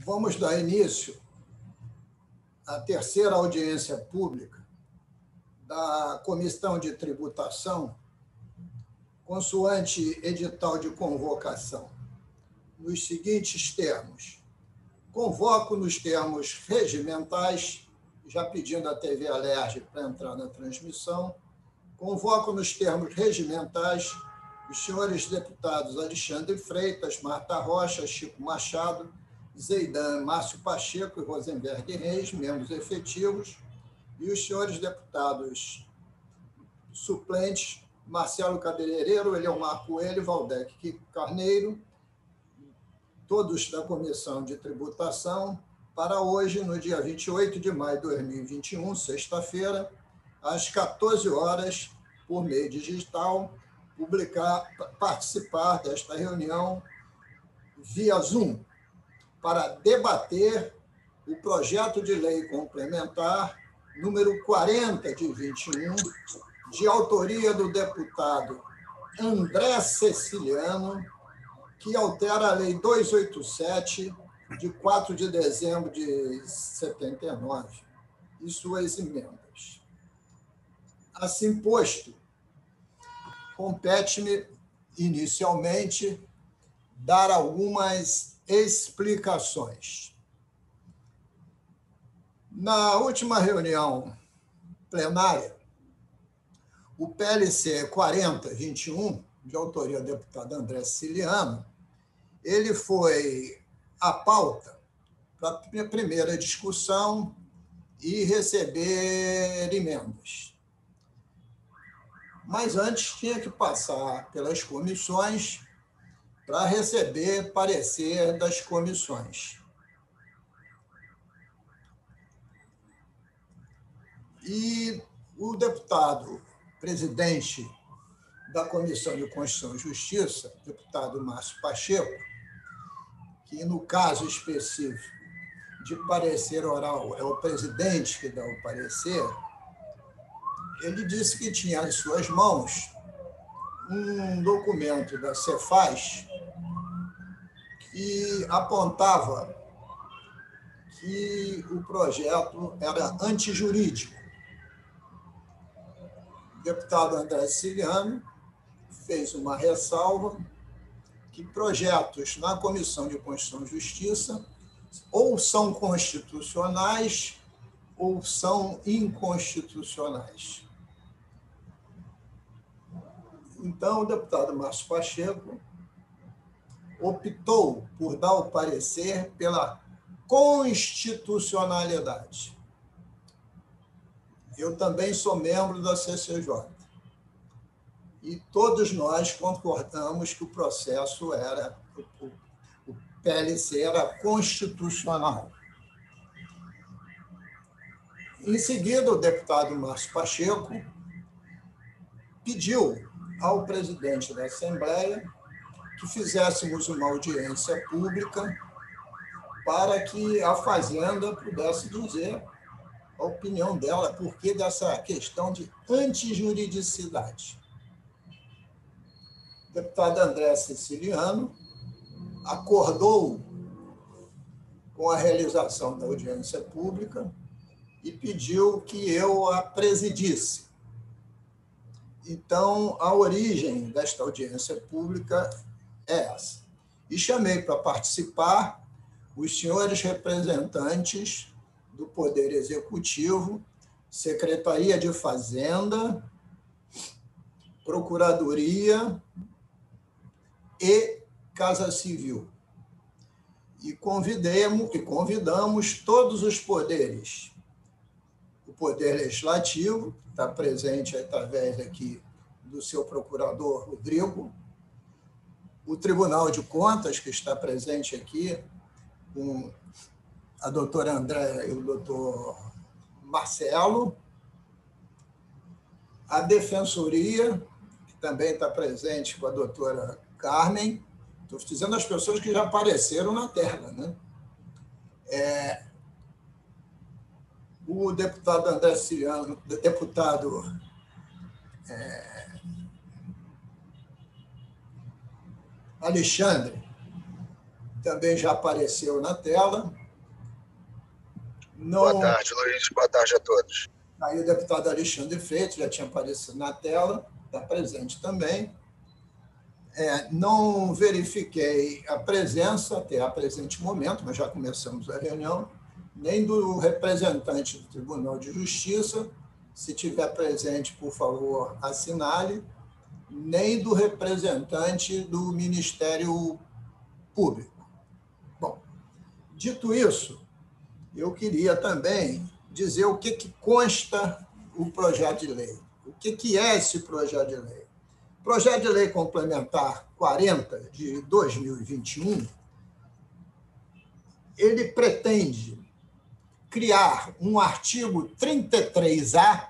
Vamos dar início à terceira audiência pública da Comissão de Tributação, consoante edital de convocação, nos seguintes termos. Convoco nos termos regimentais, já pedindo à TV Alerj para entrar na transmissão, convoco nos termos regimentais os senhores deputados Alexandre Freitas, Marta Rocha, Chico Machado, Zeidan, Márcio Pacheco e Rosenberg Reis, membros efetivos, e os senhores deputados suplentes, Marcelo Cabeleireiro, Eliomar Coelho, Valdec Carneiro, todos da Comissão de Tributação, para hoje, no dia 28 de maio de 2021, sexta-feira, às 14 horas, por meio digital, participar desta reunião via Zoom, para debater o projeto de lei complementar número 40 de 21, de autoria do deputado André Ceciliano, que altera a Lei 287, de 4 de dezembro de 79, e suas emendas. Assim posto, compete-me, inicialmente, dar algumas explicações. Na última reunião plenária, o PLC 4021, de autoria do deputado André Ceciliano, ele foi a pauta para a primeira discussão e receber emendas. Mas antes tinha que passar pelas comissões para receber parecer das comissões. E o deputado presidente da Comissão de Constituição e Justiça, deputado Márcio Pacheco, que no caso específico de parecer oral é o presidente que dá o parecer, ele disse que tinha em suas mãos um documento da Cefaz que apontava que o projeto era antijurídico. O deputado André Ceciliano fez uma ressalva que projetos na Comissão de Constituição e Justiça ou são constitucionais ou são inconstitucionais. Então, o deputado Márcio Pacheco optou por dar o parecer pela constitucionalidade. Eu também sou membro da CCJ. E todos nós concordamos que o processo era, o PLC era constitucional. Em seguida, o deputado Márcio Pacheco pediu ao presidente da Assembleia que fizéssemos uma audiência pública para que a Fazenda pudesse dizer a opinião dela, por que dessa questão de antijuridicidade. O deputado André Ceciliano acordou com a realização da audiência pública e pediu que eu a presidisse. Então, a origem desta audiência pública é essa. E chamei para participar os senhores representantes do Poder Executivo, Secretaria de Fazenda, Procuradoria e Casa Civil. E convidamos todos os poderes. O Poder Legislativo, que está presente através aqui do seu procurador Rodrigo, o Tribunal de Contas, que está presente aqui, com a doutora André e o doutor Marcelo, a Defensoria, que também está presente com a doutora Carmen. Estou dizendo as pessoas que já apareceram na tela, né? O deputado André Ceciliano, deputado Alexandre também já apareceu na tela. Não... Boa tarde, Luiz. Boa tarde a todos. Aí o deputado Alexandre Freitas já tinha aparecido na tela, está presente também. Não verifiquei a presença até a presente momento, mas já começamos a reunião, nem do representante do Tribunal de Justiça, se tiver presente, por favor, assinale, nem do representante do Ministério Público. Bom, dito isso, eu queria também dizer o que consta o projeto de lei. O que é esse projeto de lei? O projeto de lei complementar 40 de 2021, ele pretende criar um artigo 33A,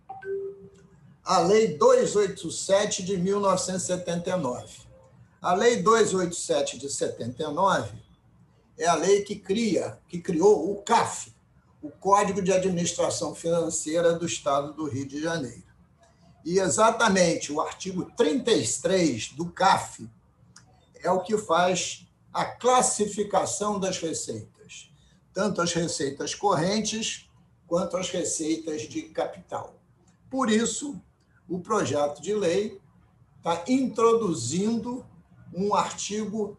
a Lei 287 de 1979. A Lei 287 de 79 é a lei que criou o CAF, o Código de Administração Financeira do Estado do Rio de Janeiro. E exatamente o artigo 33 do CAF é o que faz a classificação das receitas, tanto as receitas correntes quanto as receitas de capital. Por isso, o projeto de lei está introduzindo um artigo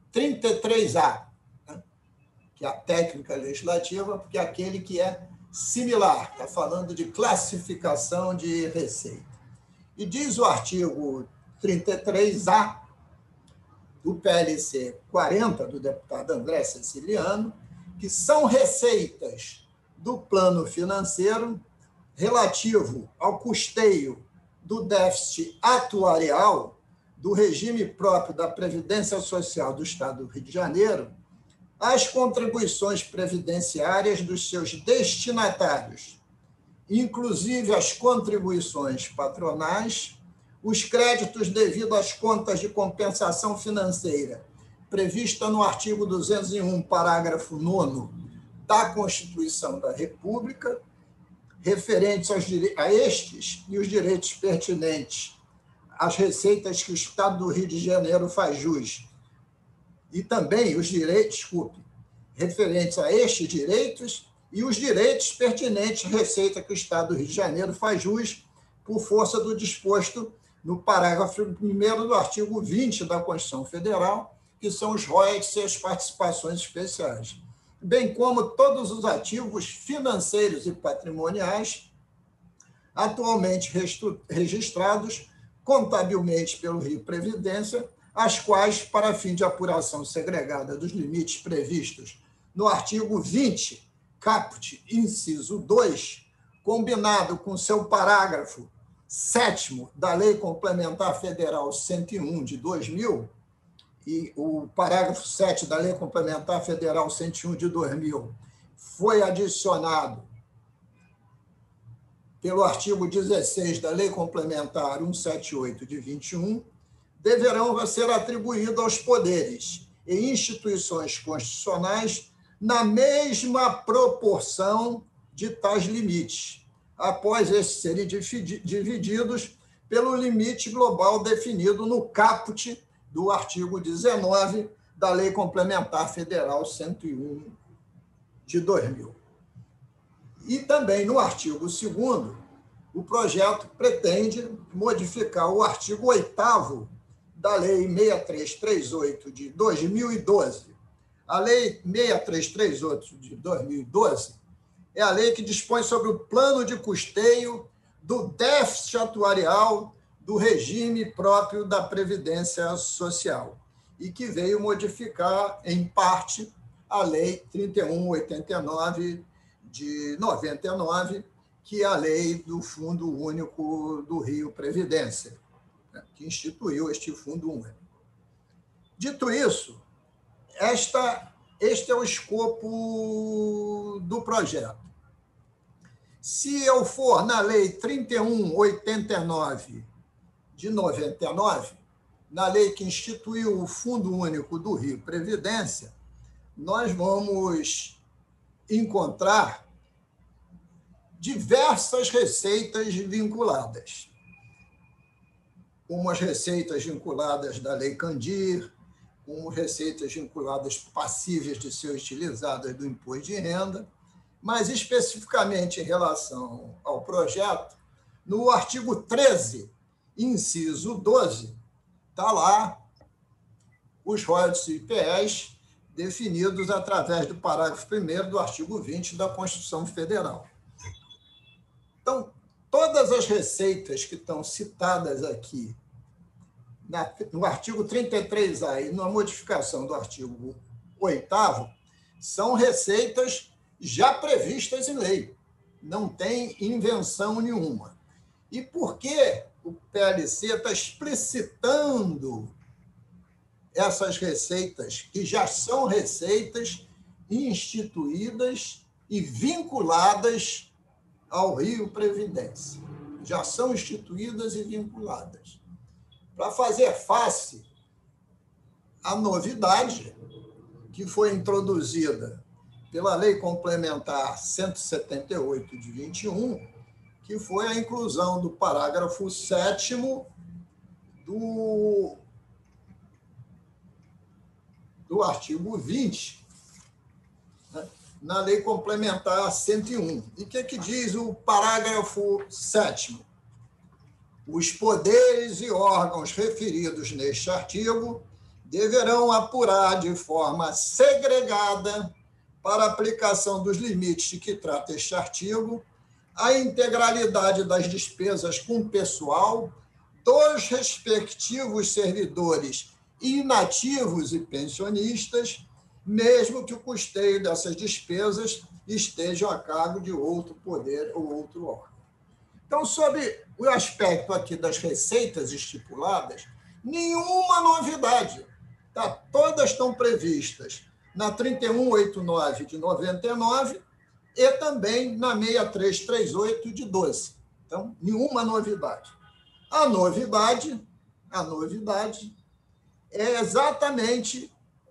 33A, né, que é a técnica legislativa, porque é aquele que é similar, está falando de classificação de receita. E diz o artigo 33A do PLC 40, do deputado André Ceciliano, que são receitas do plano financeiro relativo ao custeio do déficit atuarial do regime próprio da Previdência Social do Estado do Rio de Janeiro, as contribuições previdenciárias dos seus destinatários, inclusive as contribuições patronais, os créditos devidos às contas de compensação financeira, prevista no artigo 201, parágrafo 9º da Constituição da República, referentes a estes e os direitos pertinentes às receitas que o Estado do Rio de Janeiro faz jus, e também os direitos, referentes a estes direitos e os direitos pertinentes à receita que o Estado do Rio de Janeiro faz jus por força do disposto no parágrafo 1º do artigo 20 da Constituição Federal, que são os royalties e as participações especiais, bem como todos os ativos financeiros e patrimoniais atualmente registrados contabilmente pelo Rio Previdência, as quais, para fim de apuração segregada dos limites previstos no artigo 20, caput, inciso 2, combinado com seu parágrafo 7º da Lei Complementar Federal 101 de 2000, e o parágrafo 7 da Lei Complementar Federal 101 de 2000 foi adicionado pelo artigo 16 da Lei Complementar 178 de 21, deverão ser atribuídos aos poderes e instituições constitucionais na mesma proporção de tais limites, após estes serem divididos pelo limite global definido no caput do artigo 19 da Lei Complementar Federal 101 de 2000. E também no artigo 2º, o projeto pretende modificar o artigo 8º da Lei 6338 de 2012. A Lei 6338 de 2012 é a lei que dispõe sobre o plano de custeio do déficit atuarial do regime próprio da Previdência Social e que veio modificar, em parte, a Lei 3189 de 99, que é a lei do Fundo Único do Rio Previdência, que instituiu este Fundo Único. Dito isso, este é o escopo do projeto. Se eu for na Lei 3189 de 99, na lei que instituiu o Fundo Único do Rio Previdência, nós vamos encontrar diversas receitas vinculadas. Umas receitas vinculadas da Lei Candir, como receitas vinculadas passíveis de ser utilizadas do imposto de renda, mas especificamente em relação ao projeto, no artigo 13, inciso 12, está lá os royalties e IPS definidos através do parágrafo 1º do artigo 20 da Constituição Federal. Então, todas as receitas que estão citadas aqui no artigo 33A e na modificação do artigo 8º são receitas já previstas em lei. Não tem invenção nenhuma. E por que o PLC está explicitando essas receitas, que já são receitas instituídas e vinculadas ao Rio Previdência? Já são instituídas e vinculadas. Para fazer face à novidade que foi introduzida pela Lei Complementar 178 de 21, que foi a inclusão do parágrafo 7º do artigo 20, né, na Lei Complementar 101. E o que diz o parágrafo 7º? Os poderes e órgãos referidos neste artigo deverão apurar de forma segregada, para aplicação dos limites de que trata este artigo, a integralidade das despesas com pessoal dos respectivos servidores inativos e pensionistas, mesmo que o custeio dessas despesas esteja a cargo de outro poder ou outro órgão. Então, sobre o aspecto aqui das receitas estipuladas, nenhuma novidade. Tá? Todas estão previstas na 3189 de 99 e também na 6338 de 12. Então, nenhuma novidade. A novidade é exatamente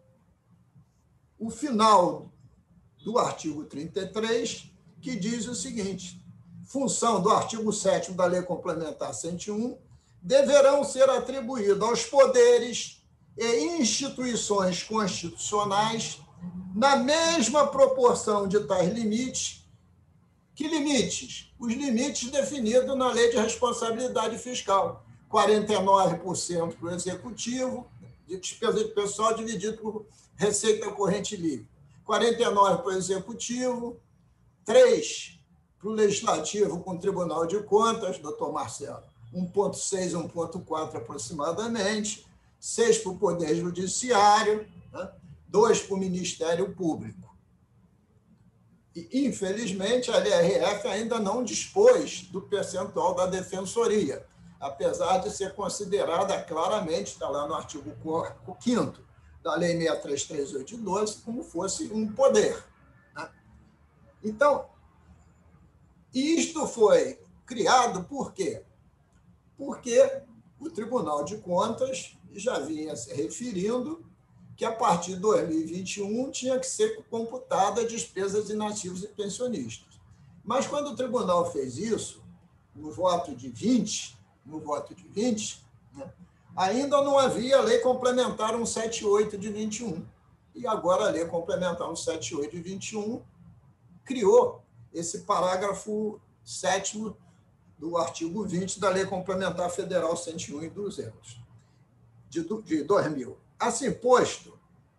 o final do artigo 33, que diz o seguinte: função do artigo 7º da Lei Complementar 101, deverão ser atribuídos aos poderes e instituições constitucionais, na mesma proporção de tais limites. Que limites? Os limites definidos na Lei de Responsabilidade Fiscal. 49% para o Executivo, de despesa de pessoal dividido por receita corrente livre. 49% para o Executivo, 3% para o Legislativo com o Tribunal de Contas, doutor Marcelo, 1,6%, 1,4% aproximadamente, 6% para o Poder Judiciário, né? 2% para o Ministério Público. E, infelizmente, a LRF ainda não dispôs do percentual da Defensoria, apesar de ser considerada claramente, está lá no artigo 5º da Lei 6338 de 12, como fosse um poder. Né? Então, isto foi criado por quê? Porque o Tribunal de Contas já vinha se referindo que, a partir de 2021, tinha que ser computada despesas inativos e pensionistas. Mas, quando o tribunal fez isso, no voto de 20, né, ainda não havia a Lei Complementar 178 de 21. E agora a Lei Complementar 178 de 21 criou esse parágrafo 7º do artigo 20 da Lei Complementar Federal 101 e 200, de 2000. Assim posto,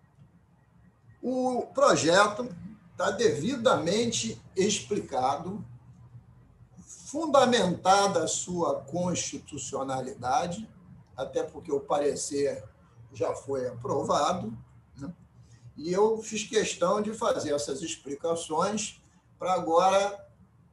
o projeto está devidamente explicado, fundamentada a sua constitucionalidade, até porque o parecer já foi aprovado, né? E eu fiz questão de fazer essas explicações para agora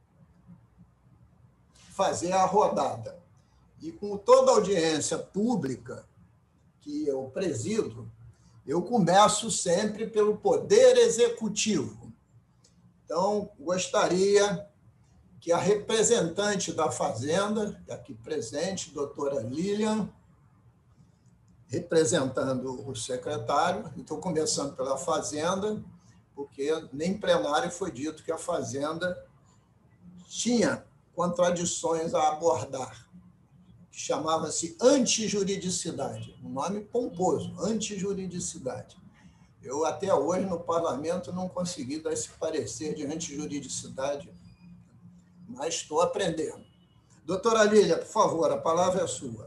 fazer a rodada. E com toda a audiência pública que eu presido, eu começo sempre pelo Poder Executivo. Então, gostaria que a representante da Fazenda, aqui presente, doutora Lilian, representando o secretário, estou começando pela Fazenda, porque nem plenário foi dito que a Fazenda tinha contradições a abordar. que chamava-se antijuridicidade, um nome pomposo, antijuridicidade. Eu, até hoje, no parlamento, não consegui dar esse parecer de antijuridicidade, mas estou aprendendo. Doutora Lília, por favor, a palavra é sua.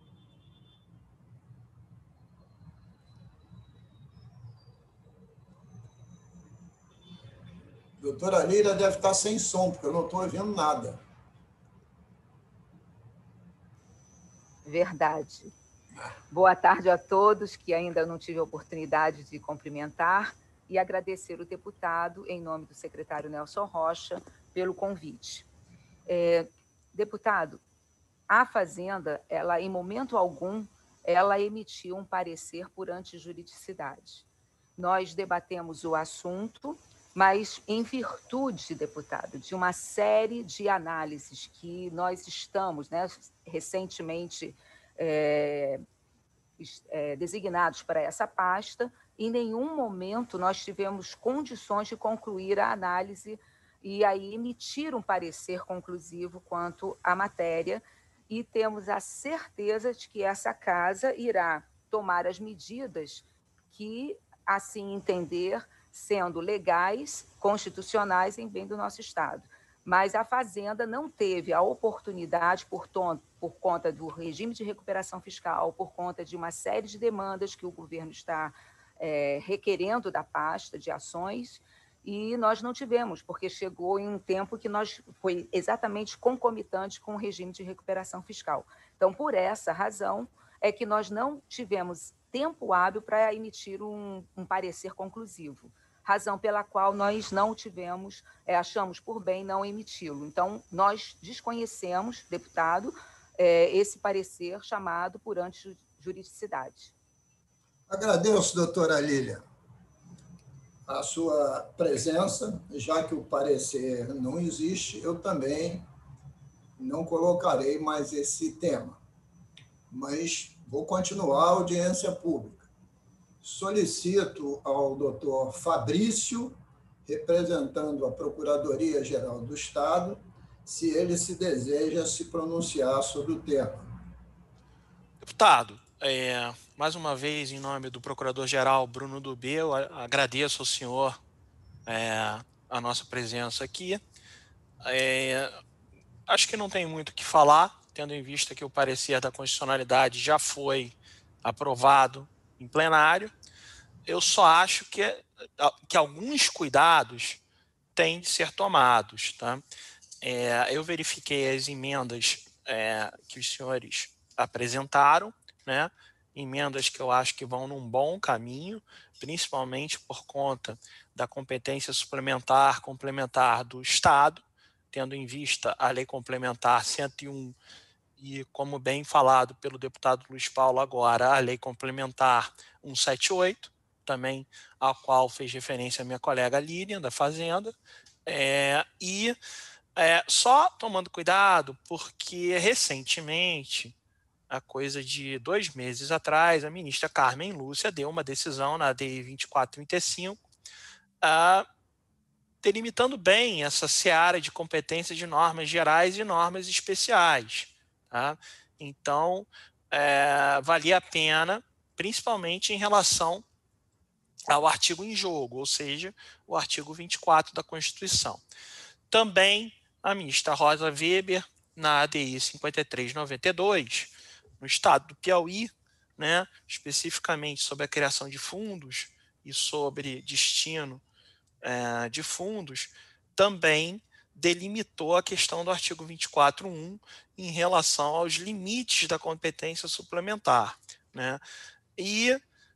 Doutora Lília deve estar sem som, porque eu não estou ouvindo nada. Verdade. Boa tarde a todos, que ainda não tive a oportunidade de cumprimentar e agradecer o deputado, em nome do secretário Nelson Rocha, pelo convite. Deputado, a Fazenda, ela, em momento algum, ela emitiu um parecer por antijuridicidade. Nós debatemos o assunto, mas em virtude, deputado, de uma série de análises que nós estamos, recentemente designados para essa pasta, em nenhum momento nós tivemos condições de concluir a análise e aí emitir um parecer conclusivo quanto à matéria, e temos a certeza de que essa casa irá tomar as medidas que assim entender, sendo legais, constitucionais em bem do nosso Estado. Mas a Fazenda não teve a oportunidade, por conta do regime de recuperação fiscal, por conta de uma série de demandas que o governo está requerendo da pasta de ações, e nós não tivemos, porque chegou em um tempo que foi exatamente concomitante com o regime de recuperação fiscal. Então, por essa razão, é que nós não tivemos tempo hábil para emitir um parecer conclusivo, razão pela qual nós não tivemos, achamos por bem não emiti-lo. Então, nós desconhecemos, deputado, esse parecer chamado por antijuridicidade. Agradeço, doutora Lília, a sua presença, já que o parecer não existe, eu também não colocarei mais esse tema, mas vou continuar a audiência pública. Solicito ao doutor Fabrício, representando a Procuradoria-Geral do Estado, se ele se deseja se pronunciar sobre o tema. Deputado, mais uma vez, em nome do Procurador-Geral Bruno Dubê, eu agradeço ao senhor a nossa presença aqui. Acho que não tem muito o que falar, tendo em vista que o parecer da constitucionalidade já foi aprovado em plenário. Eu só acho que alguns cuidados têm de ser tomados. Tá? Eu verifiquei as emendas que os senhores apresentaram, né? Emendas que eu acho que vão num bom caminho, principalmente por conta da competência suplementar complementar do Estado, tendo em vista a Lei Complementar 101 e, como bem falado pelo deputado Luiz Paulo agora, a Lei Complementar 178, também a qual fez referência a minha colega Lilian, da Fazenda, só tomando cuidado, porque recentemente, a coisa de 2 meses atrás, a ministra Carmen Lúcia deu uma decisão na ADI 2435, delimitando bem essa seara de competência de normas gerais e normas especiais. Tá? Então, valia a pena, principalmente em relação ao artigo em jogo, ou seja, o artigo 24 da Constituição. Também a ministra Rosa Weber, na ADI 5392, no estado do Piauí, né, especificamente sobre a criação de fundos e sobre destino de fundos, também delimitou a questão do artigo 24.1 em relação aos limites da competência suplementar. Né? E,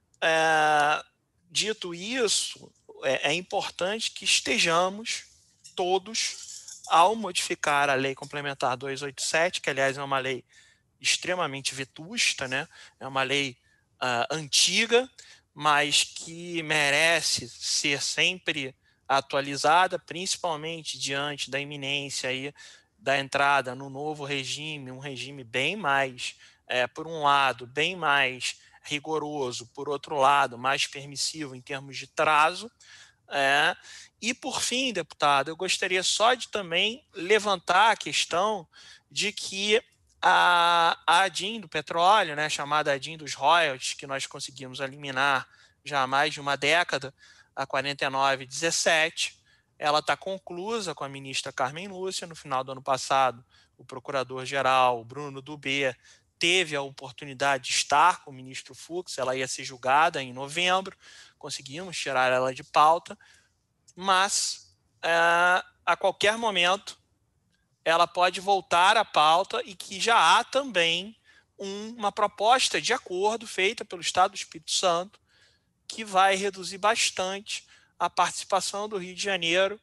dito isso, é importante que estejamos todos, ao modificar a Lei Complementar 287, que, aliás, é uma lei extremamente vetusta, né? É uma lei antiga, mas que merece ser sempre atualizada, principalmente diante da iminência aí da entrada no novo regime, um regime bem mais, por um lado, bem mais rigoroso, por outro lado, mais permissivo em termos de prazo. E, por fim, deputado, eu gostaria só de também levantar a questão de que a ADIM do petróleo, né, chamada ADIM dos royalties, que nós conseguimos eliminar já há mais de uma década, a 4917, ela está conclusa com a ministra Carmen Lúcia. No final do ano passado, o procurador-geral Bruno Dubé teve a oportunidade de estar com o ministro Fux, ela ia ser julgada em novembro, conseguimos tirar ela de pauta, mas a qualquer momento ela pode voltar à pauta, e que já há também uma proposta de acordo feita pelo Estado do Espírito Santo que vai reduzir bastante a participação do Rio de Janeiro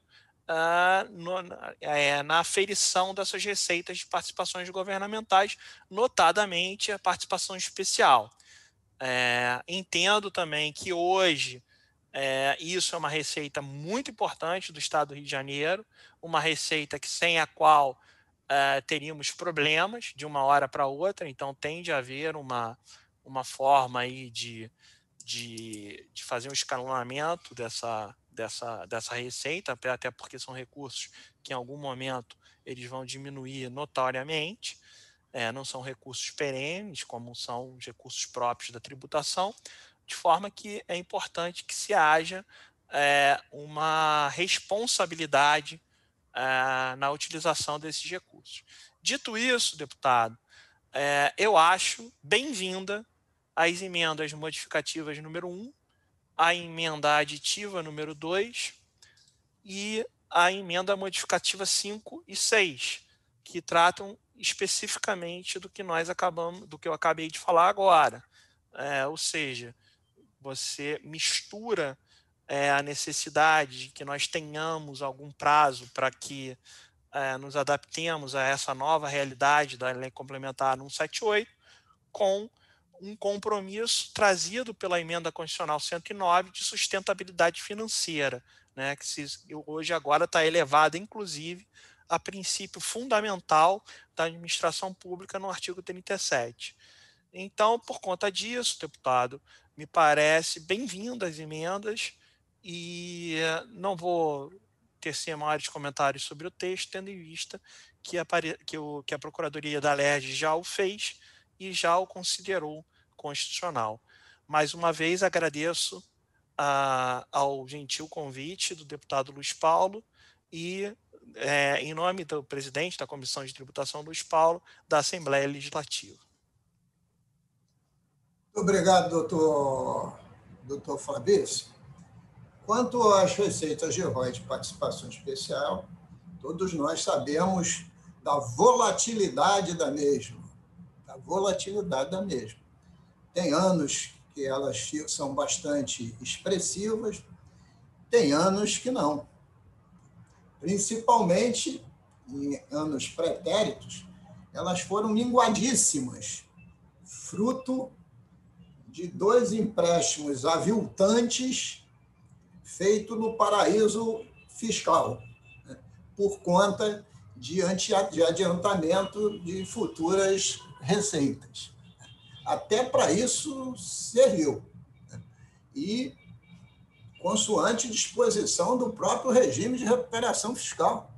na aferição dessas receitas de participações governamentais, notadamente a participação especial. Entendo também que hoje isso é uma receita muito importante do Estado do Rio de Janeiro, uma receita sem a qual teríamos problemas de uma hora para outra, então tende a haver uma forma aí de fazer um escalonamento dessa receita, até porque são recursos que em algum momento eles vão diminuir notoriamente, não são recursos perenes, como são os recursos próprios da tributação, de forma que é importante que se haja uma responsabilidade na utilização desses recursos. Dito isso, deputado, eu acho bem-vinda as emendas modificativas número 1, a emenda aditiva número 2 e a emenda modificativa 5 e 6, que tratam especificamente do que eu acabei de falar agora. Ou seja, você mistura a necessidade de que nós tenhamos algum prazo para que nos adaptemos a essa nova realidade da Lei Complementar 178, com um compromisso trazido pela Emenda Constitucional 109 de sustentabilidade financeira, né, que hoje agora está elevada, inclusive, a princípio fundamental da administração pública no artigo 37. Então, por conta disso, deputado, me parece bem-vindas as emendas, e não vou tecer maiores comentários sobre o texto, tendo em vista que a Procuradoria da LERJ já o fez e já o considerou constitucional. Mais uma vez, agradeço ao gentil convite do deputado Luiz Paulo e, em nome do presidente da Comissão de Tributação, Luiz Paulo, da Assembleia Legislativa. Obrigado, doutor Fabrício. Quanto às receitas de royalties de participação especial, todos nós sabemos da volatilidade da mesma. Tem anos que elas são bastante expressivas, tem anos que não. Principalmente em anos pretéritos, elas foram minguadíssimas, fruto de 2 empréstimos aviltantes feitos no paraíso fiscal, né, por conta de adiantamento de futuras receitas. Até para isso serviu. E consoante disposição do próprio regime de recuperação fiscal.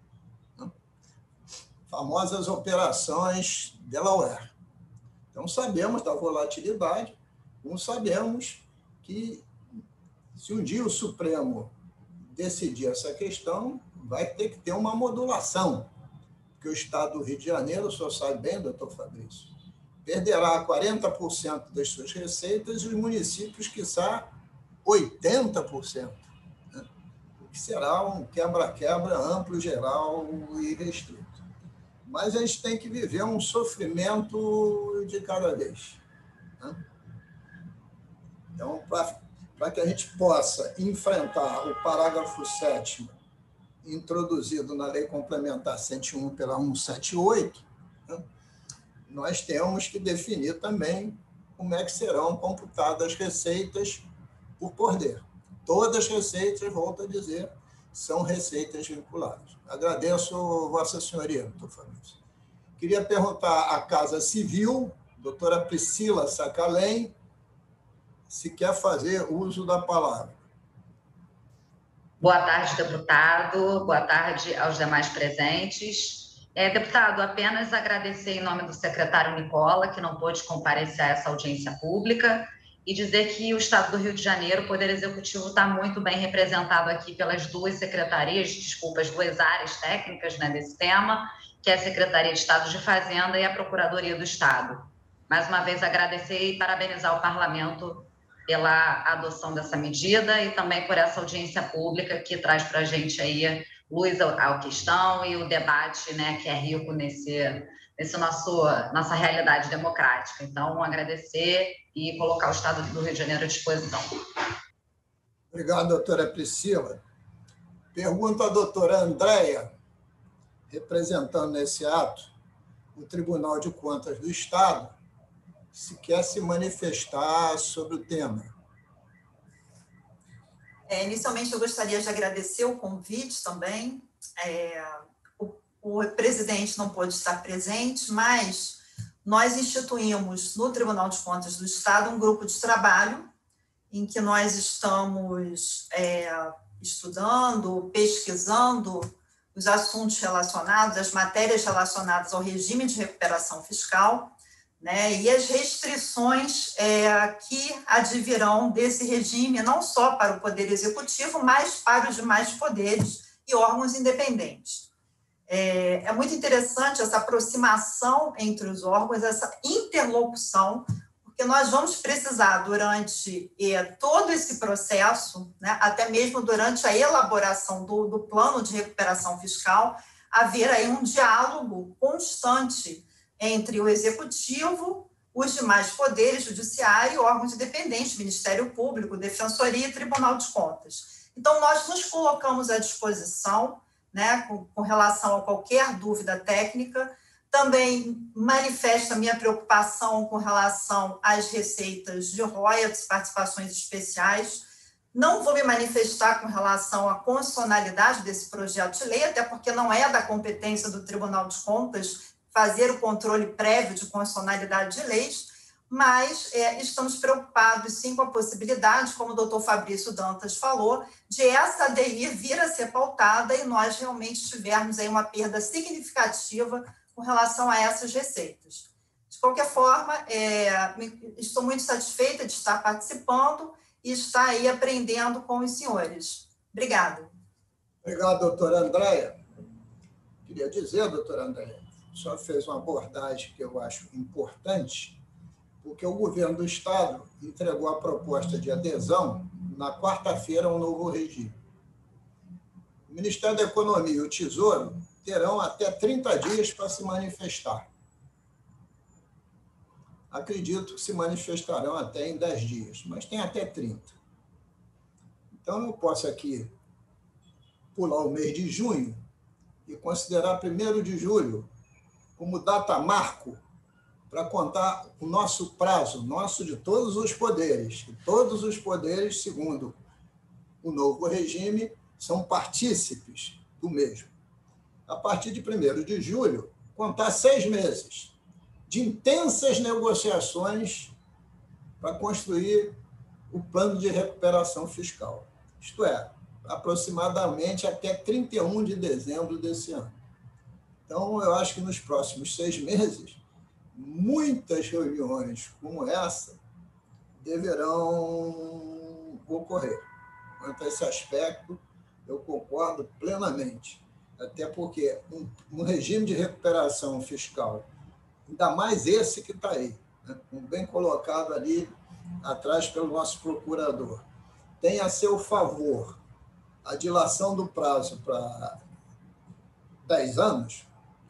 Famosas operações Delaware. Então, sabemos da volatilidade, como sabemos que, se um dia o Supremo decidir essa questão, vai ter que ter uma modulação, porque o Estado do Rio de Janeiro, o senhor sabe bem, doutor Fabrício, perderá 40% das suas receitas e os municípios, quiçá, 80%, né? O que será um quebra-quebra amplo, geral e restrito. Mas a gente tem que viver um sofrimento de cada vez, né? Então, para que a gente possa enfrentar o parágrafo 7º introduzido na Lei Complementar 101 pela 178, né, nós temos que definir também como é que serão computadas as receitas por poder. Todas as receitas, volto a dizer, são receitas vinculadas. Agradeço Vossa Senhoria, doutor Fabrício. Queria perguntar à Casa Civil, doutora Priscila Sacalém, se quer fazer uso da palavra. Boa tarde, deputado. Boa tarde aos demais presentes. Deputado, apenas agradecer em nome do secretário Nicola, que não pôde comparecer a essa audiência pública, e dizer que o Estado do Rio de Janeiro, o Poder Executivo, está muito bem representado aqui pelas duas secretarias, desculpa, as duas áreas técnicas, né, desse tema, que é a Secretaria de Estado de Fazenda e a Procuradoria do Estado. Mais uma vez, agradecer e parabenizar o Parlamento pela adoção dessa medida e também por essa audiência pública que traz para a gente aí luz à questão e o debate, né, que é rico nesse nossa realidade democrática. Então, agradecer e colocar o Estado do Rio de Janeiro à disposição. Obrigado, doutora Priscila. Pergunto à doutora Andréia, representando nesse ato o Tribunal de Contas do Estado, se quer se manifestar sobre o tema. Inicialmente, eu gostaria de agradecer o convite também. O presidente não pôde estar presente, mas nós instituímos no Tribunal de Contas do Estado um grupo de trabalho em que nós estamos estudando, pesquisando os assuntos relacionados, as matérias relacionadas ao regime de recuperação fiscal, né, e as restrições que advirão desse regime, não só para o Poder Executivo, mas para os demais poderes e órgãos independentes. É muito interessante essa aproximação entre os órgãos, essa interlocução, porque nós vamos precisar, durante todo esse processo, né, até mesmo durante a elaboração do plano de recuperação fiscal, haver aí um diálogo constante entre o Executivo, os demais poderes, Judiciário e órgãos independentes, Ministério Público, Defensoria e Tribunal de Contas. Então, nós nos colocamos à disposição, né, com relação a qualquer dúvida técnica. Também manifesto a minha preocupação com relação às receitas de royalties, participações especiais. Não vou me manifestar com relação à constitucionalidade desse projeto de lei, até porque não é da competência do Tribunal de Contas fazer o controle prévio de constitucionalidade de leis, mas estamos preocupados, sim, com a possibilidade, como o doutor Fabrício Dantas falou, de essa ADI vir a ser pautada e nós realmente tivermos aí uma perda significativa com relação a essas receitas. De qualquer forma, estou muito satisfeita de estar participando e estar aí aprendendo com os senhores. Obrigada. Obrigado, doutora Andréia. Queria dizer, doutora Andréia, a senhora fez uma abordagem que eu acho importante, porque o governo do Estado entregou a proposta de adesão na quarta-feira a um novo regime. O Ministério da Economia e o Tesouro terão até 30 dias para se manifestar. Acredito que se manifestarão até em 10 dias, mas tem até 30. Então, eu posso aqui pular o mês de junho e considerar 1º de julho como data marco para contar o nosso prazo, nosso de todos os poderes. E todos os poderes, segundo o novo regime, são partícipes do mesmo. A partir de 1º de julho, contar 6 meses de intensas negociações para construir o plano de recuperação fiscal. Isto é, aproximadamente até 31 de dezembro desse ano. Então, eu acho que nos próximos 6 meses, muitas reuniões como essa deverão ocorrer. Quanto a esse aspecto, eu concordo plenamente. Até porque um regime de recuperação fiscal, ainda mais esse que está aí, né, bem colocado ali atrás pelo nosso procurador, tem a seu favor a dilação do prazo para 10 anos,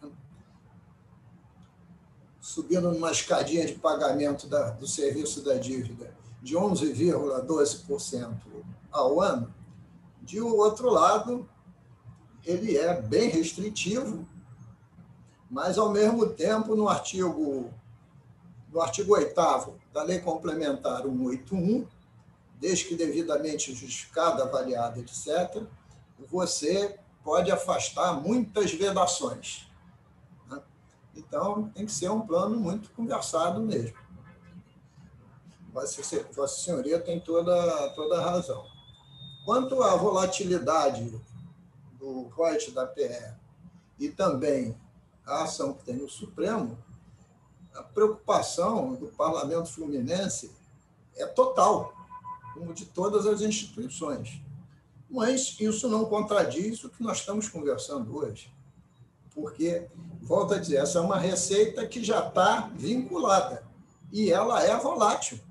subindo numa escadinha de pagamento do serviço da dívida de 11,12% ao ano. De outro lado, ele é bem restritivo, mas, ao mesmo tempo, no artigo 8º da Lei Complementar 181, desde que devidamente justificada, avaliada, etc., você pode afastar muitas vedações. Então, tem que ser um plano muito conversado mesmo. Vossa Senhoria tem toda a razão. Quanto à volatilidade do royalties da PE e também a ação que tem no Supremo, a preocupação do Parlamento Fluminense é total, como de todas as instituições. Mas isso não contradiz o que nós estamos conversando hoje, porque, volto a dizer, essa é uma receita que já está vinculada, e ela é volátil,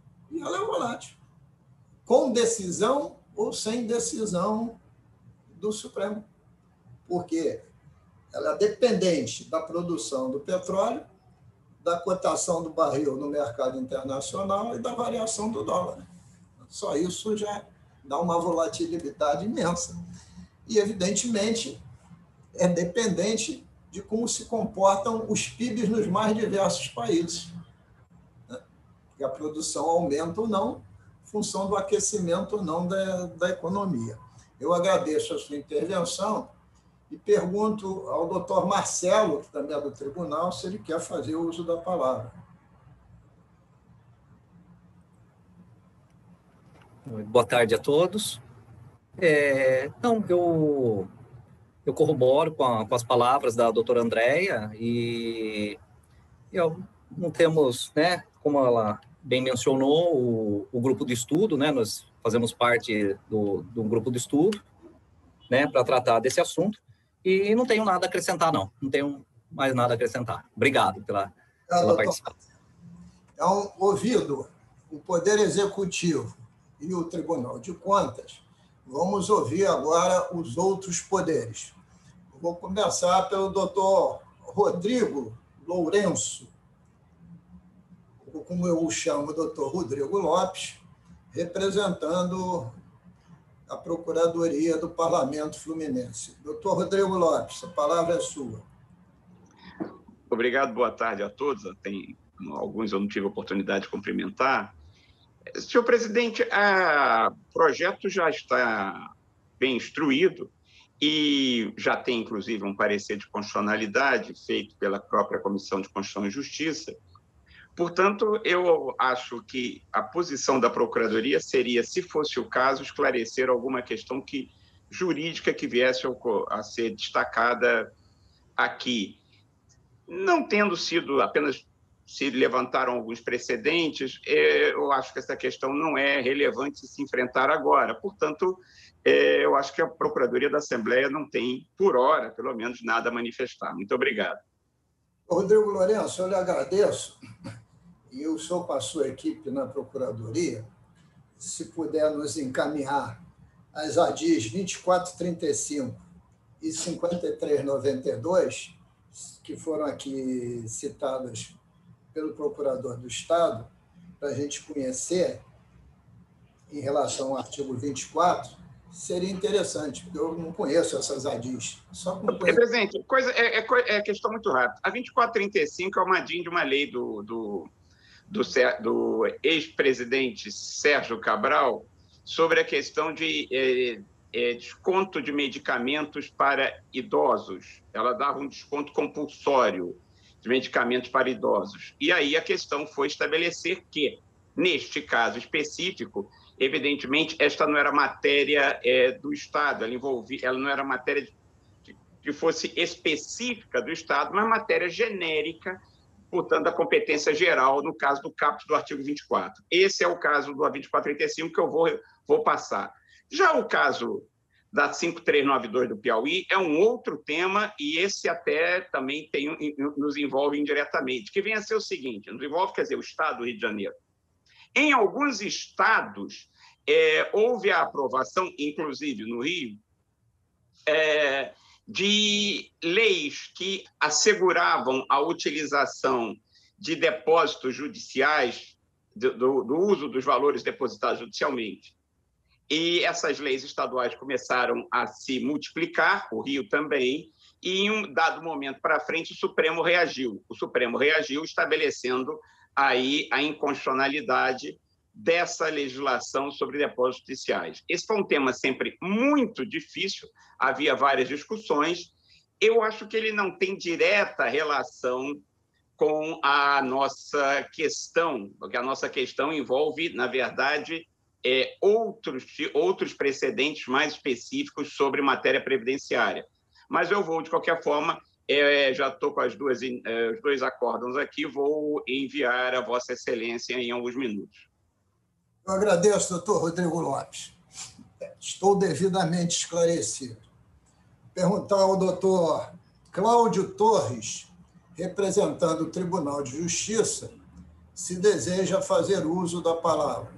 com decisão ou sem decisão do Supremo, porque ela é dependente da produção do petróleo, da cotação do barril no mercado internacional e da variação do dólar. Só isso já dá uma volatilidade imensa. E, evidentemente, é dependente de como se comportam os PIBs nos mais diversos países. Que a produção aumenta ou não, em função do aquecimento ou não da economia. Eu agradeço a sua intervenção e pergunto ao doutor Marcelo, que também é do tribunal, se ele quer fazer uso da palavra. Boa tarde a todos. Então, eu corroboro com as palavras da doutora Andréia e não temos, né, como ela bem mencionou, o grupo de estudo, né, nós fazemos parte do grupo de estudo, né, para tratar desse assunto, e não tenho nada a acrescentar, não tenho mais nada a acrescentar. Obrigado pela participação. Então, ouvido o Poder Executivo e o Tribunal de Contas, vamos ouvir agora os outros poderes. Vou começar pelo doutor Rodrigo Lourenço, ou como eu o chamo, doutor Rodrigo Lopes, representando a Procuradoria do Parlamento Fluminense. Doutor Rodrigo Lopes, a palavra é sua. Obrigado, boa tarde a todos. Tem alguns eu não tive a oportunidade de cumprimentar. Senhor presidente, o projeto já está bem instruído e já tem, inclusive, um parecer de constitucionalidade feito pela própria Comissão de Constituição e Justiça. Portanto, eu acho que a posição da Procuradoria seria, se fosse o caso, esclarecer alguma questão jurídica que viesse a ser destacada aqui. Não tendo sido apenas se levantaram alguns precedentes, eu acho que essa questão não é relevante se enfrentar agora. Portanto, eu acho que a Procuradoria da Assembleia não tem, por hora, pelo menos, nada a manifestar. Muito obrigado. Rodrigo Lourenço, eu lhe agradeço. E o senhor, com a sua equipe na Procuradoria, se puder nos encaminhar as ADIs 2435 e 5392, que foram aqui citadas pelo Procurador do Estado, para a gente conhecer, em relação ao artigo 24, seria interessante, porque eu não conheço essas ADIs. Presidente, é questão muito rápida. A 2435 é uma ADIM de uma lei do ex-presidente Sérgio Cabral sobre a questão de desconto de medicamentos para idosos. Ela dava um desconto compulsório de medicamentos para idosos. E aí a questão foi estabelecer que, neste caso específico, evidentemente, esta não era matéria do Estado, ela não era matéria que fosse específica do Estado, mas matéria genérica, portanto, a competência geral, no caso do caput do artigo 24. Esse é o caso do 2435 que eu vou passar. Já o caso da 5392 do Piauí é um outro tema, e esse até também nos envolve indiretamente, que vem a ser o seguinte: nos envolve, quer dizer, o Estado do Rio de Janeiro. Em alguns estados, houve a aprovação, inclusive no Rio, de leis que asseguravam a utilização de depósitos judiciais, do uso dos valores depositados judicialmente. E essas leis estaduais começaram a se multiplicar, o Rio também, e em um dado momento para frente o Supremo reagiu. O Supremo reagiu estabelecendo aí a inconstitucionalidade dessa legislação sobre depósitos judiciais. Esse foi um tema sempre muito difícil, havia várias discussões. Eu acho que ele não tem direta relação com a nossa questão, porque a nossa questão envolve, na verdade, outros precedentes mais específicos sobre matéria previdenciária. Mas eu vou, de qualquer forma, Já estou com os dois acórdãos aqui, vou enviar a Vossa Excelência em alguns minutos. Eu agradeço, doutor Rodrigo Lopes. Estou devidamente esclarecido. Perguntar ao doutor Cláudio Torres, representando o Tribunal de Justiça, se deseja fazer uso da palavra.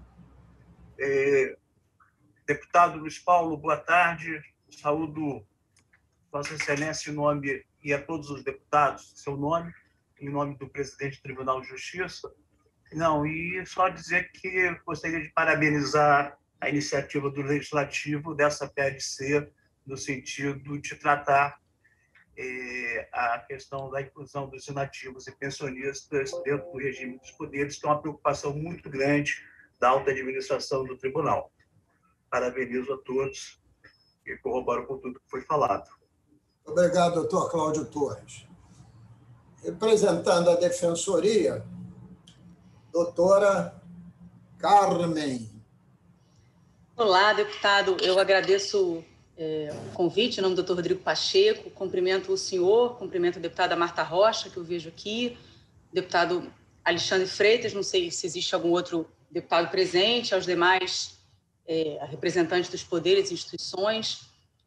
Deputado Luiz Paulo, boa tarde. Saúdo Vossa Excelência em nome, e a todos os deputados, seu nome, em nome do presidente do Tribunal de Justiça. Não, e só dizer que gostaria de parabenizar a iniciativa do Legislativo dessa PLC, no sentido de tratar a questão da inclusão dos inativos e pensionistas dentro do regime dos poderes, que é uma preocupação muito grande da alta administração do Tribunal. Parabenizo a todos e corroboro com tudo que foi falado. Obrigado, doutor Cláudio Torres. Representando a Defensoria, doutora Carmen. Olá, deputado. Eu agradeço o convite em nome do doutor Rodrigo Pacheco. Cumprimento o senhor, cumprimento a deputada Marta Rocha, que eu vejo aqui, o deputado Alexandre Freitas, não sei se existe algum outro deputado presente, aos demais representantes dos poderes e instituições.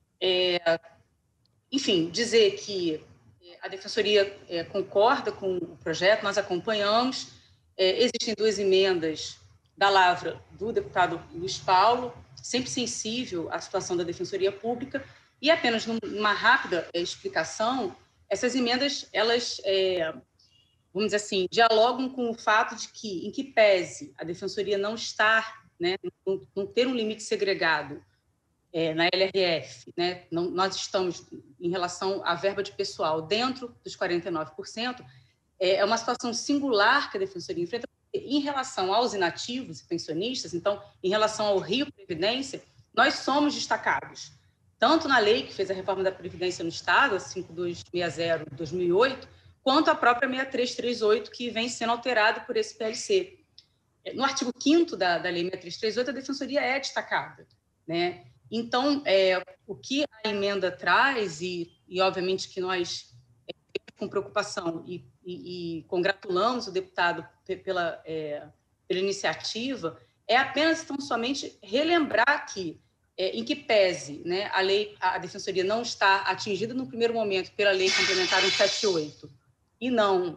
Enfim, dizer que a Defensoria concorda com o projeto, nós acompanhamos. Existem 2 emendas da lavra do deputado Luiz Paulo, sempre sensível à situação da Defensoria Pública, e apenas numa rápida explicação, essas emendas, elas, vamos dizer assim, dialogam com o fato de que, em que pese a Defensoria não estar, né, não ter um limite segregado na LRF, né, nós estamos, em relação à verba de pessoal, dentro dos 49%, é uma situação singular que a Defensoria enfrenta. Em relação aos inativos e pensionistas, então, em relação ao Rio Previdência, nós somos destacados, tanto na lei que fez a reforma da Previdência no Estado, a 5260 de 2008, quanto a própria 6338, que vem sendo alterada por esse PLC. No artigo 5º da lei 6338, a Defensoria é destacada, né? Então, o que a emenda traz, e obviamente que nós, com preocupação e congratulamos o deputado pela iniciativa, é apenas tão somente relembrar que, em que pese, né, a Defensoria não está atingida no primeiro momento pela Lei Complementar 178, e não,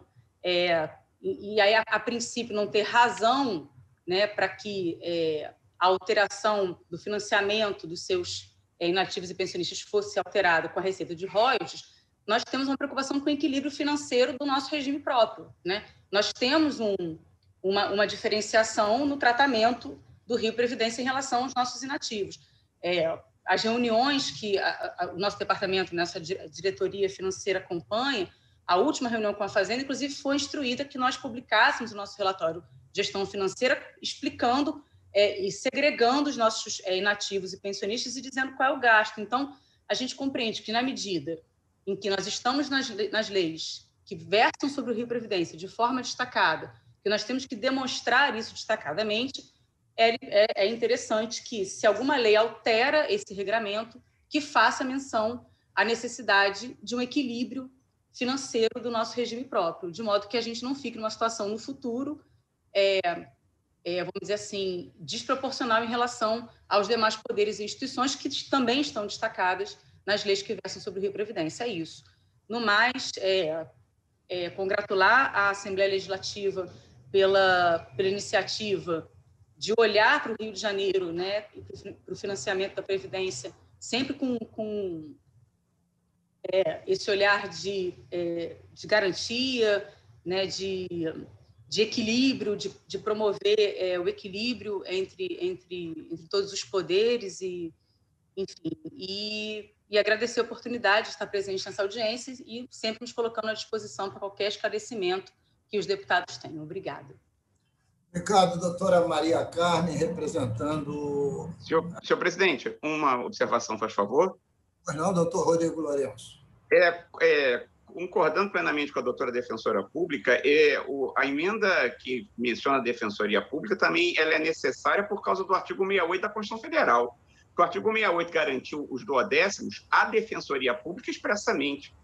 e aí a princípio não ter razão, né, para que a alteração do financiamento dos seus inativos e pensionistas fosse alterada com a receita de royalties, nós temos uma preocupação com o equilíbrio financeiro do nosso regime próprio, né? Nós temos uma diferenciação no tratamento do Rio Previdência em relação aos nossos inativos. As reuniões que o nosso departamento, nessa diretoria financeira, acompanha, a última reunião com a Fazenda, inclusive, foi instruída que nós publicássemos o nosso relatório de gestão financeira, explicando e segregando os nossos inativos e pensionistas e dizendo qual é o gasto. Então, a gente compreende que, na medida em que nós estamos nas leis que versam sobre o Rio Previdência de forma destacada, que nós temos que demonstrar isso destacadamente, é interessante que, se alguma lei altera esse regramento, que faça menção à necessidade de um equilíbrio financeiro do nosso regime próprio, de modo que a gente não fique numa situação no futuro, vamos dizer assim, desproporcional em relação aos demais poderes e instituições que também estão destacadas nas leis que versam sobre o Rio Previdência. É isso. No mais, congratular a Assembleia Legislativa pela iniciativa de olhar para o Rio de Janeiro, né, para o financiamento da Previdência, sempre com esse olhar de garantia, né, de equilíbrio, de promover o equilíbrio entre todos os poderes, enfim, e agradecer a oportunidade de estar presente nessa audiência e sempre nos colocando à disposição para qualquer esclarecimento que os deputados tenham. Obrigada. Obrigado, doutora Maria Carmen, representando... Senhor presidente, uma observação, faz favor. Pois não, doutor Rodrigo Lourenço. Concordando plenamente com a doutora defensora pública, a emenda que menciona a Defensoria Pública também ela é necessária por causa do artigo 68 da Constituição Federal. O artigo 68 garantiu os duodécimos à Defensoria Pública expressamente.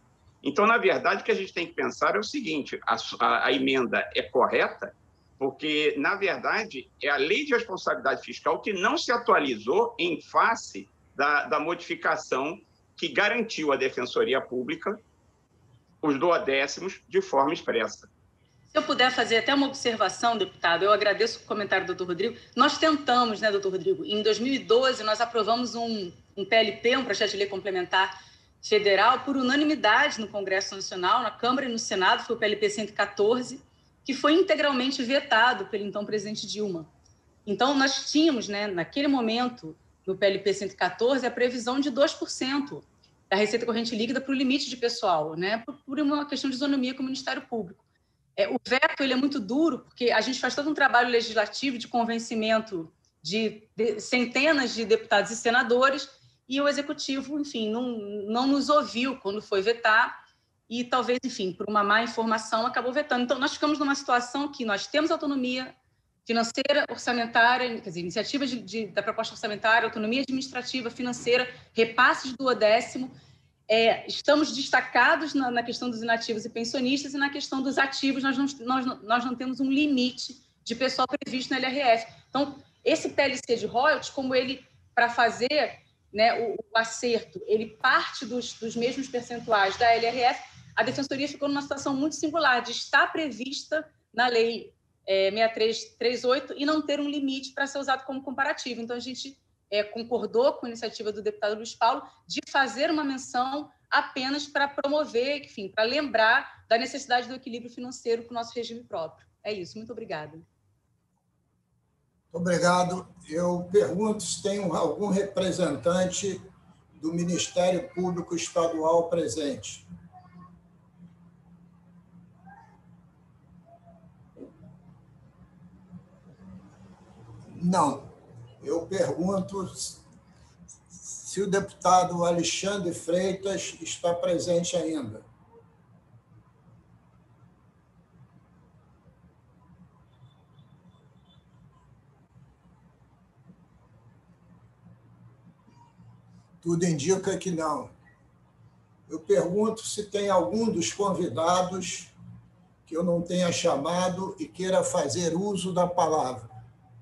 Então, na verdade, o que a gente tem que pensar é o seguinte, a emenda é correta, porque, na verdade, é a lei de responsabilidade fiscal que não se atualizou em face da modificação que garantiu à Defensoria Pública os duodécimos de forma expressa. Se eu puder fazer até uma observação, deputado, eu agradeço o comentário do doutor Rodrigo. Nós tentamos, né, doutor Rodrigo, em 2012 nós aprovamos um PLP, um projeto de lei complementar federal, por unanimidade no Congresso Nacional, na Câmara e no Senado, foi o PLP 114, que foi integralmente vetado pelo então presidente Dilma. Então, nós tínhamos, né, naquele momento, no PLP 114, a previsão de 2% da receita corrente líquida para o limite de pessoal, né, por uma questão de isonomia com o Ministério Público. O veto ele é muito duro, porque a gente faz todo um trabalho legislativo de convencimento de centenas de deputados e senadores, e o Executivo, enfim, não nos ouviu quando foi vetar, e talvez, enfim, por uma má informação, acabou vetando. Então, nós ficamos numa situação que nós temos autonomia financeira, orçamentária, quer dizer, iniciativa da proposta orçamentária, autonomia administrativa, financeira, repasse de duodécimo, estamos destacados na questão dos inativos e pensionistas, e na questão dos ativos nós não temos um limite de pessoal previsto na LRF. Então, esse PLC de royalties, como ele, para fazer, né, o acerto, ele parte dos mesmos percentuais da LRF, a Defensoria ficou numa situação muito singular, de estar prevista na Lei 6338 e não ter um limite para ser usado como comparativo. Então, a gente concordou com a iniciativa do deputado Luiz Paulo de fazer uma menção apenas para promover, enfim, para lembrar da necessidade do equilíbrio financeiro com o nosso regime próprio. É isso. Muito obrigada. Obrigado. Eu pergunto se tem algum representante do Ministério Público Estadual presente. Não. Eu pergunto se o deputado Alexandre Freitas está presente ainda. Tudo indica que não. Eu pergunto se tem algum dos convidados que eu não tenha chamado e queira fazer uso da palavra.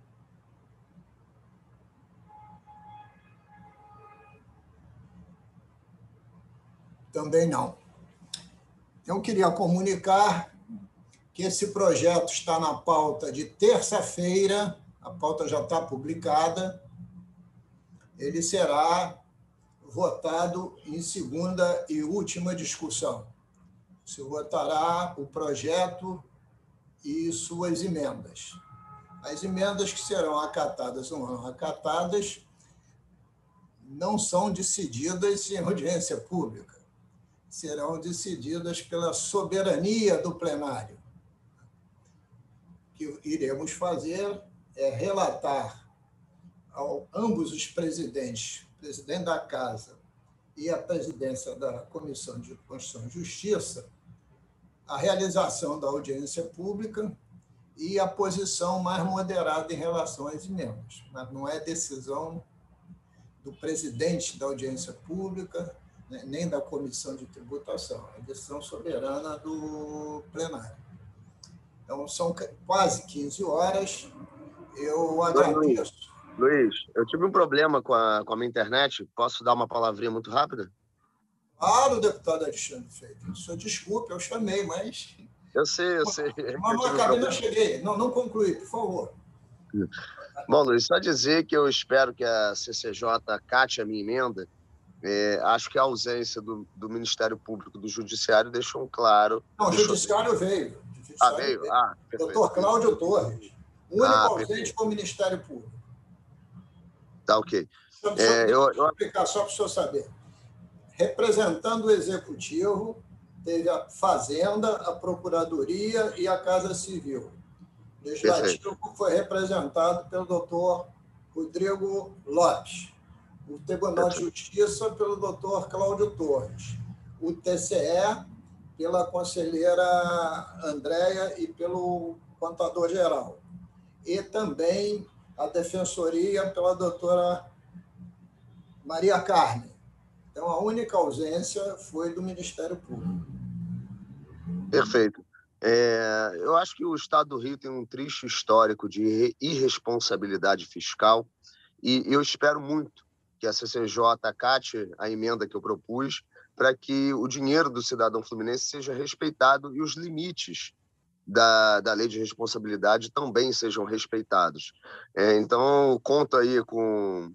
Também não. Eu queria comunicar que esse projeto está na pauta de terça-feira, a pauta já está publicada, ele será votado em segunda e última discussão. Se votará o projeto e suas emendas. As emendas que serão acatadas ou não acatadas não são decididas em audiência pública. Serão decididas pela soberania do plenário. O que iremos fazer é relatar a ambos os presidentes, o presidente da Casa e a presidência da Comissão de Constituição e Justiça, a realização da audiência pública e a posição mais moderada em relação às emendas. Mas não é decisão do presidente da audiência pública, nem da Comissão de Tributação, é decisão soberana do plenário. Então, são quase 15 horas. Eu agradeço. Luiz, eu tive um problema com a minha internet. Posso dar uma palavrinha muito rápida? Claro, deputado Alexandre Freitas. O senhor desculpe, eu chamei, mas... Eu sei. Mas não acabei, não cheguei. Não concluí, por favor. Bom, Luiz, só dizer que eu espero que a CCJ acate a minha emenda. Acho que a ausência do Ministério Público, do Judiciário, deixou claro... Não, o Judiciário veio. Veio? Perfeito. Doutor Cláudio Torres. O único ausente foi o Ministério Público. Tá, ok. Eu vou explicar só para o senhor saber. Representando o Executivo, teve a Fazenda, a Procuradoria e a Casa Civil. O Legislativo foi representado pelo doutor Rodrigo Lopes. O Tribunal de Justiça pelo doutor Cláudio Torres. O TCE pela conselheira Andréia e pelo contador-geral. E também a Defensoria pela doutora Maria Carmen. Então, a única ausência foi do Ministério Público. Perfeito. Eu acho que o Estado do Rio tem um triste histórico de irresponsabilidade fiscal e eu espero muito que a CCJ acate a emenda que eu propus para que o dinheiro do cidadão fluminense seja respeitado e os limites da lei de responsabilidade também sejam respeitados. Então, conto aí com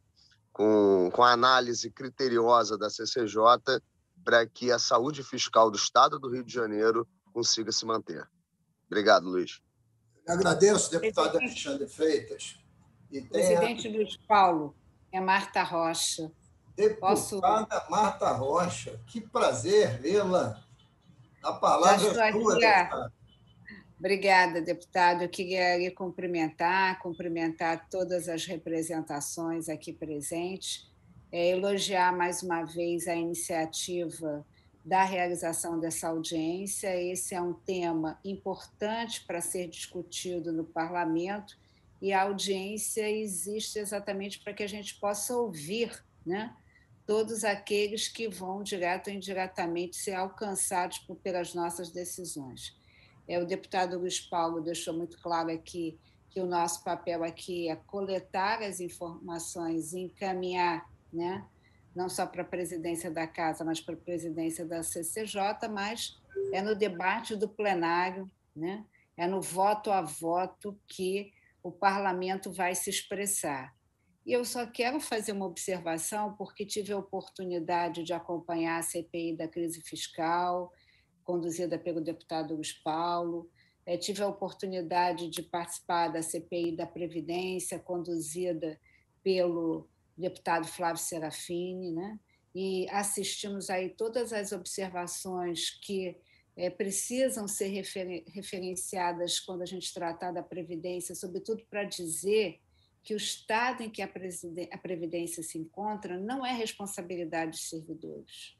a análise criteriosa da CCJ para que a saúde fiscal do Estado do Rio de Janeiro consiga se manter. Obrigado, Luiz. Eu agradeço, deputado Alexandre Freitas. Presidente Luiz Paulo, é Marta Rocha. Deputada Marta Rocha, que prazer vê-la. A palavra é sua, deputada. Obrigada, deputado. Eu queria lhe cumprimentar todas as representações aqui presentes, elogiar mais uma vez a iniciativa da realização dessa audiência. Esse é um tema importante para ser discutido no parlamento e a audiência existe exatamente para que a gente possa ouvir, né, todos aqueles que vão, direto ou indiretamente, ser alcançados pelas nossas decisões. O deputado Luiz Paulo deixou muito claro aqui que o nosso papel aqui é coletar as informações e encaminhar, né, não só para a presidência da Casa, mas para a presidência da CCJ, mas é no debate do plenário, né, é no voto a voto que o parlamento vai se expressar. E eu só quero fazer uma observação, porque tive a oportunidade de acompanhar a CPI da crise fiscal, conduzida pelo deputado Luiz Paulo, tive a oportunidade de participar da CPI da Previdência, conduzida pelo deputado Flávio Serafini, né? E assistimos aí todas as observações que precisam ser referenciadas quando a gente tratar da Previdência, sobretudo para dizer que o estado em que a Previdência se encontra não é responsabilidade dos servidores.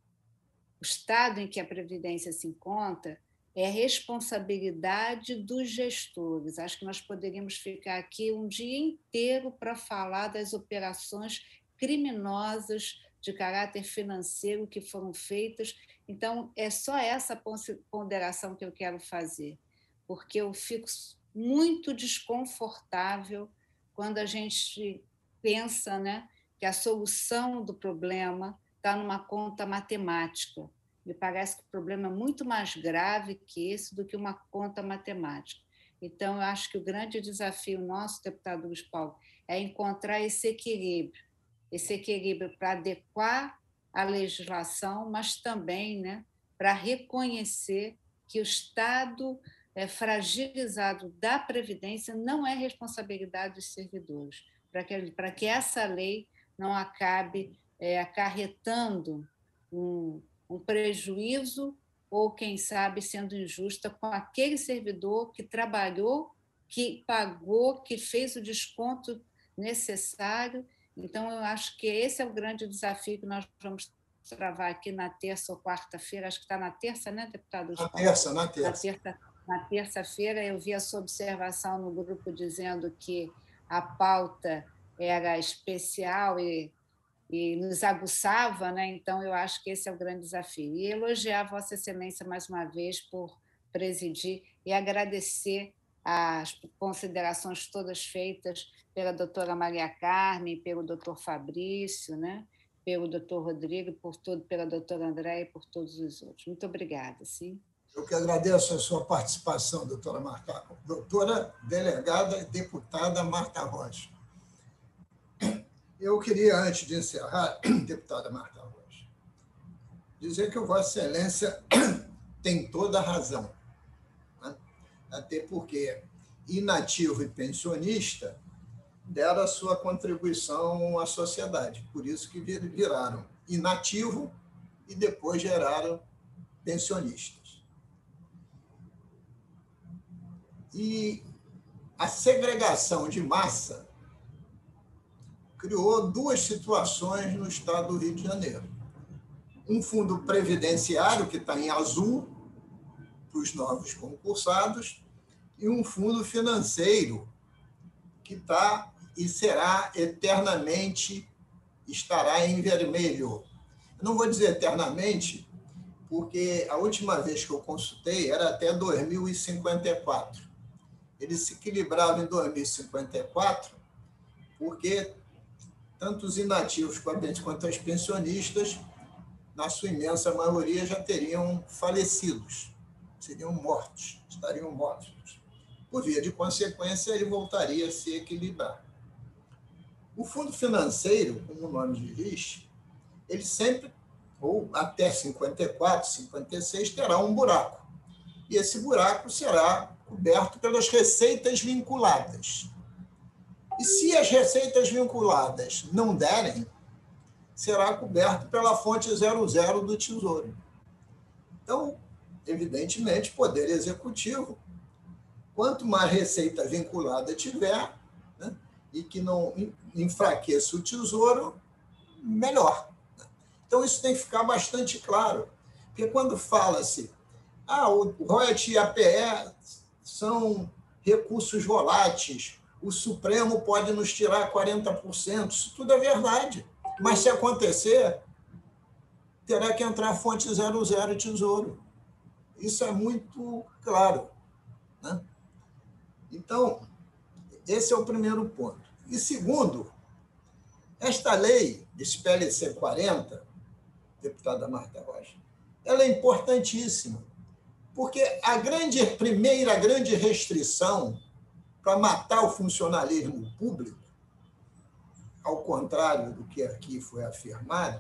O estado em que a Previdência se encontra é responsabilidade dos gestores. Acho que nós poderíamos ficar aqui um dia inteiro para falar das operações criminosas de caráter financeiro que foram feitas. Então, é só essa ponderação que eu quero fazer, porque eu fico muito desconfortável quando a gente pensa, né, que a solução do problema está numa conta matemática. Me parece que o problema é muito mais grave que esse do que uma conta matemática. Então, eu acho que o grande desafio nosso, deputado Luiz Paulo, é encontrar esse equilíbrio para adequar a legislação, mas também, né, para reconhecer que o estado fragilizado da Previdência não é responsabilidade dos servidores, para que essa lei não acabe acarretando um prejuízo ou, quem sabe, sendo injusta com aquele servidor que trabalhou, que pagou, que fez o desconto necessário. Então, eu acho que esse é o grande desafio que nós vamos travar aqui na terça ou quarta-feira. Acho que está na terça, né, deputado? Na terça-feira, eu vi a sua observação no grupo dizendo que a pauta era especial e nos aguçava, né? Então, eu acho que esse é o grande desafio. E elogiar a Vossa Excelência mais uma vez por presidir e agradecer as considerações todas feitas pela doutora Maria Carmen, pelo doutor Fabrício, né? Pelo doutor Rodrigo, pela doutora Andréia e por todos os outros. Muito obrigada. Sim. Eu que agradeço a sua participação, doutora Marta, doutora delegada e deputada Marta Rocha. Eu queria, antes de encerrar, deputada Marta Rocha, dizer que Vossa Excelência tem toda a razão, né? Até porque inativo e pensionista deram a sua contribuição à sociedade, por isso que viraram inativo e depois geraram pensionistas. E a segregação de massa criou duas situações no estado do Rio de Janeiro. Um fundo previdenciário, que está em azul, para os novos concursados, e um fundo financeiro, que está e será eternamente, estará em vermelho. Eu não vou dizer eternamente, porque a última vez que eu consultei era até 2054. Ele se equilibrava em 2054, porque tanto os inativos quanto as pensionistas, na sua imensa maioria, já teriam falecidos, seriam mortos, estariam mortos. Por via de consequência, ele voltaria a se equilibrar. O fundo financeiro, como o nome diz, ele sempre, ou até 54, 56, terá um buraco. E esse buraco será coberto pelas receitas vinculadas. E se as receitas vinculadas não derem, será coberto pela fonte 00 do Tesouro. Então, evidentemente, o Poder Executivo, quanto mais receita vinculada tiver, né, e que não enfraqueça o Tesouro, melhor. Então, isso tem que ficar bastante claro. Porque quando fala-se, o royalties e APE são recursos voláteis, o Supremo pode nos tirar 40%, isso tudo é verdade. Mas, se acontecer, terá que entrar a fonte 00 Tesouro. Isso é muito claro, né? Então, esse é o primeiro ponto. E segundo, esta lei, esse PLC 40, deputada Marta Rocha, ela é importantíssima, porque a primeira grande restrição para matar o funcionalismo público, ao contrário do que aqui foi afirmado,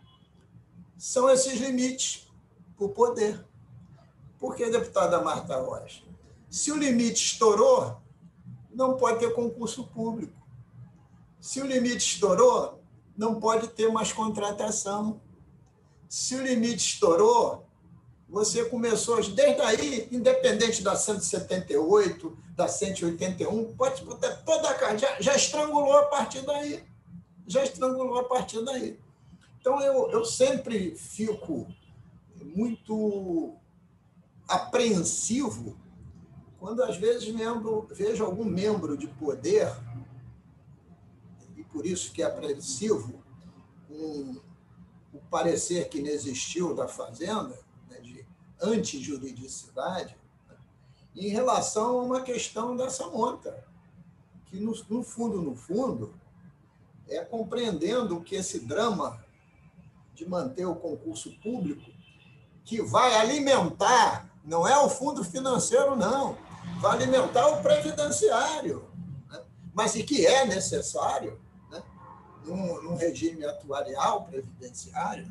são esses limites para o poder. Porque, deputada Marta Rocha, se o limite estourou, não pode ter concurso público. Se o limite estourou, não pode ter mais contratação. Se o limite estourou, você começou, desde aí, independente da 178, da 181, pode botar toda a carga, já estrangulou a partir daí. Já estrangulou a partir daí. Então, eu sempre fico muito apreensivo quando, às vezes, vejo algum membro de poder, e por isso que é apreensivo, o parecer que inexistiu da Fazenda, né, de antijuridicidade, né, em relação a uma questão dessa monta, que, no fundo, é compreendendo que esse drama de manter o concurso público, que vai alimentar, não é o fundo financeiro, não, vai alimentar o previdenciário, né? Mas e que é necessário, né, num regime atuarial previdenciário,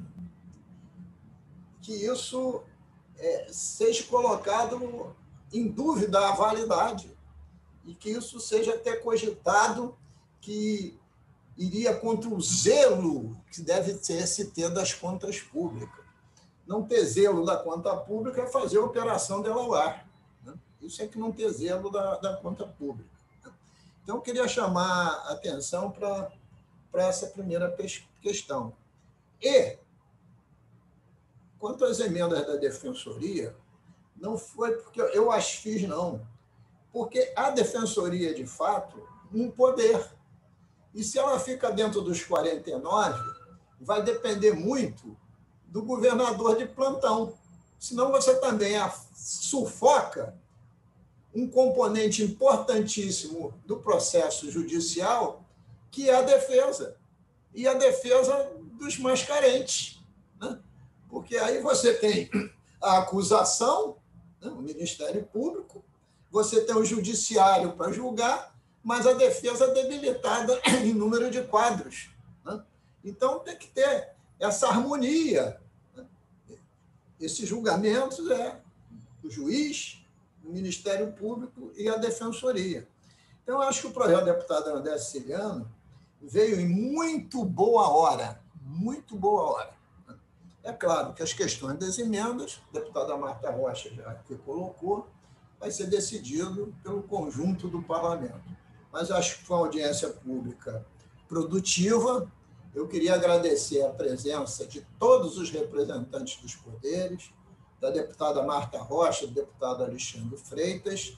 que isso seja colocado em dúvida a validade e que isso seja até cogitado que iria contra o zelo que deve se ter das contas públicas. Não ter zelo da conta pública é fazer a operação de Delaware, né? Isso é que não ter zelo da conta pública. Então, eu queria chamar a atenção para essa primeira questão. E, quanto às emendas da Defensoria, não foi porque eu as fiz, não. Porque a Defensoria, de fato, um poder. E se ela fica dentro dos 49, vai depender muito do governador de plantão. Senão você também sufoca um componente importantíssimo do processo judicial, que é a defesa. E a defesa dos mais carentes, né? Porque aí você tem a acusação, né, o Ministério Público, você tem o judiciário para julgar, mas a defesa debilitada em número de quadros, né? Então, tem que ter essa harmonia, né? Esses julgamentos o juiz, o Ministério Público e a Defensoria. Então, eu acho que o projeto do deputado André Siciliano veio em muito boa hora, muito boa hora. É claro que as questões das emendas, a deputada Marta Rocha já que colocou, vai ser decidido pelo conjunto do parlamento. Mas acho que foi uma audiência pública produtiva. Eu queria agradecer a presença de todos os representantes dos poderes, da deputada Marta Rocha, do deputado Alexandre Freitas,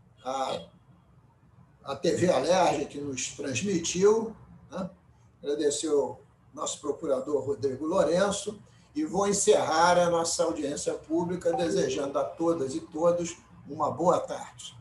a TV Alerj, que nos transmitiu, né? Agradecer ao nosso procurador Rodrigo Lourenço E vou encerrar a nossa audiência pública desejando a todas e todos uma boa tarde.